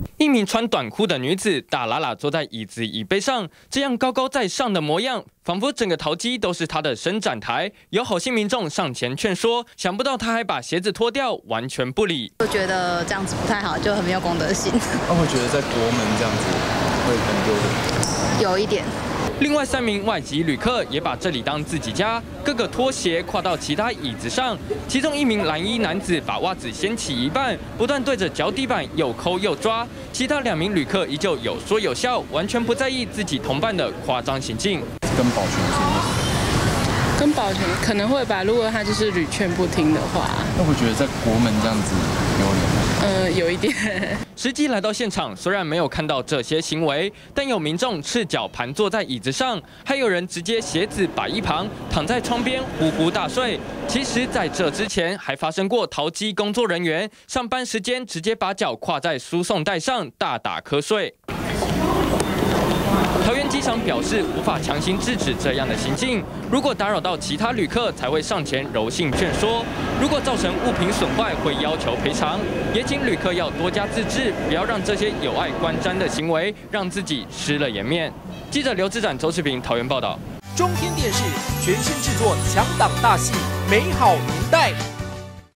一名穿短裤的女子大喇喇坐在椅子椅背上，这样高高在上的模样，仿佛整个桃机都是她的伸展台。有好心民众上前劝说，想不到她还把鞋子脱掉，完全不理。 我觉得这样子不太好，就很没有公德心。 他会觉得在国门这样子会很丢脸， 有一点。 另外3名外籍旅客也把这里当自己家，个个脱鞋跨到其他椅子上。其中1名蓝衣男子把袜子掀起一半，不断对着脚底板又抠又抓。其他2名旅客依旧有说有笑，完全不在意自己同伴的夸张行径。 跟保全说吗？ 跟保全可能会吧，如果他就是屡劝不听的话。 那我觉得在国门这样子丢脸吗？ 有一点。 实际来到现场，虽然没有看到这些行为，但有民众赤脚盘坐在椅子上，还有人直接鞋子摆一旁，躺在窗边呼呼大睡。其实，在这之前还发生过桃机工作人员上班时间直接把脚跨在输送带上大打瞌睡。桃园机场表示无法强行制止这样的行径，如果打扰到其他旅客，才会上前柔性劝说。如果造成物品损坏，会要求赔偿。也请旅客要多加自制，不要让这些有碍观瞻的行为让自己失了颜面。记者刘志展、周世平桃园报道。 中天电视全新制作强档大戏《美好年代》。